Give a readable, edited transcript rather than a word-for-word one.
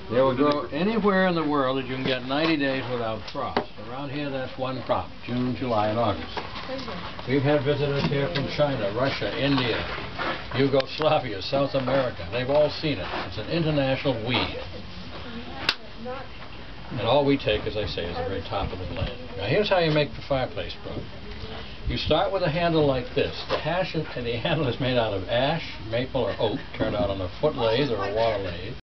They will grow anywhere in the world that you can get 90 days without frost. Around here, that's one crop, June, July, and August. We've had visitors here from China, Russia, India, Yugoslavia, South America. They've all seen it. It's an international weed. And all we take, as I say, is the very top of the plant. Now here's how you make the fireplace, Broom. You start with a handle like this. The handle is made out of ash, maple, or oak, turned out on a foot lathe or a water lathe.